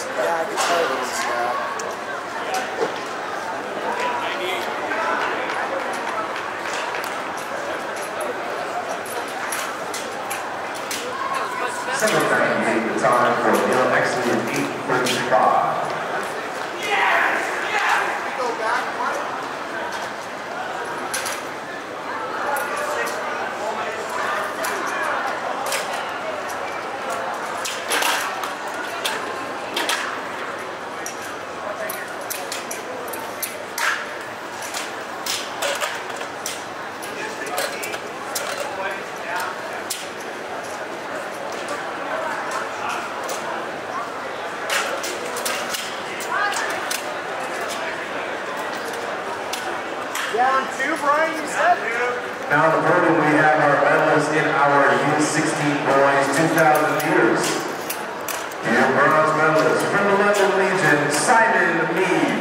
Yeah, I can tell you this stuff. Semi-time the time for Neil Exley at 8:35. Down 2, Brian, you said? Now on the podium we have our medalists in our U16 boys 2,000 meters. Your bronze medalist from the London Legion, Simon Mead.